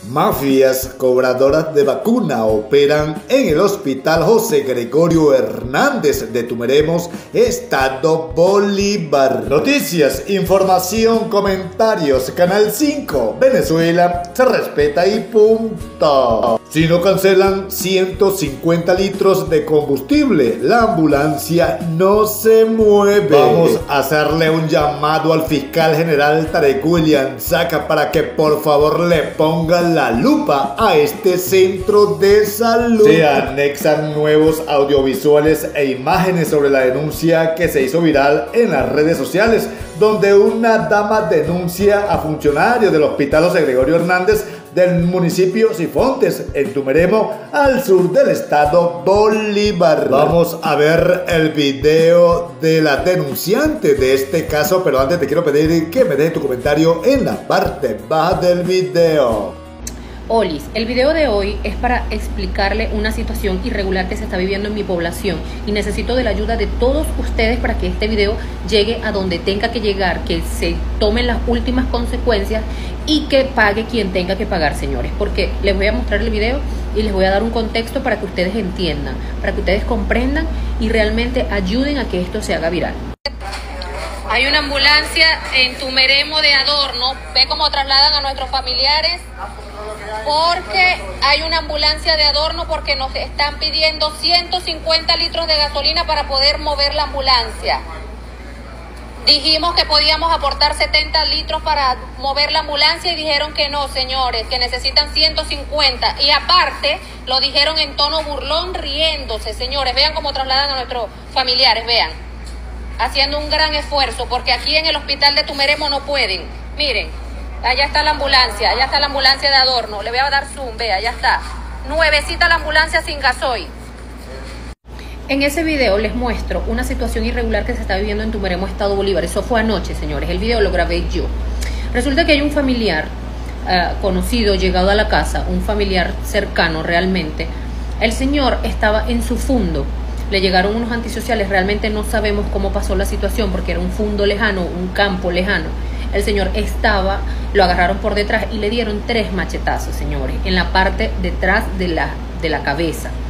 Mafias cobradoras de vacuna operan en el Hospital José Gregorio Hernández de Tumeremos, Estado Bolívar. Noticias, información, comentarios. Canal 5, Venezuela se respeta y punto. Si no cancelan 150 litros de combustible, la ambulancia no se mueve. Vamos a hacerle un llamado al fiscal general Tarek William Saca para que por favor le pongan la lupa a este centro de salud. Se anexan nuevos audiovisuales e imágenes sobre la denuncia que se hizo viral en las redes sociales, donde una dama denuncia a funcionarios del Hospital José Gregorio Hernández del municipio Sifontes, en Tumeremo, al sur del estado Bolívar. Vamos a ver el video de la denunciante de este caso, pero antes te quiero pedir que me dejes tu comentario en la parte baja del video. Olis, el video de hoy es para explicarle una situación irregular que se está viviendo en mi población y necesito de la ayuda de todos ustedes para que este video llegue a donde tenga que llegar, que se tomen las últimas consecuencias y que pague quien tenga que pagar, señores, porque les voy a mostrar el video y les voy a dar un contexto para que ustedes entiendan, para que ustedes comprendan y realmente ayuden a que esto se haga viral. Hay una ambulancia en Tumeremo de adorno, ve cómo trasladan a nuestros familiares, porque hay una ambulancia de adorno porque nos están pidiendo 150 litros de gasolina para poder mover la ambulancia. Dijimos que podíamos aportar 70 litros para mover la ambulancia y dijeron que no, señores, que necesitan 150. Y aparte, lo dijeron en tono burlón, riéndose, señores. Vean cómo trasladan a nuestros familiares, vean. Haciendo un gran esfuerzo, porque aquí en el hospital de Tumeremo no pueden. Miren, allá está la ambulancia de adorno. Le voy a dar zoom, vea, allá está. Nuevecita la ambulancia sin gasoil. En ese video les muestro una situación irregular que se está viviendo en Tumeremo, Estado Bolívar. Eso fue anoche, señores. El video lo grabé yo. Resulta que hay un familiar conocido, llegado a la casa, un familiar cercano realmente. El señor estaba en su fundo. Le llegaron unos antisociales. Realmente no sabemos cómo pasó la situación porque era un fundo lejano, un campo lejano. El señor lo agarraron por detrás y le dieron 3 machetazos, señores, en la parte detrás de la cabeza.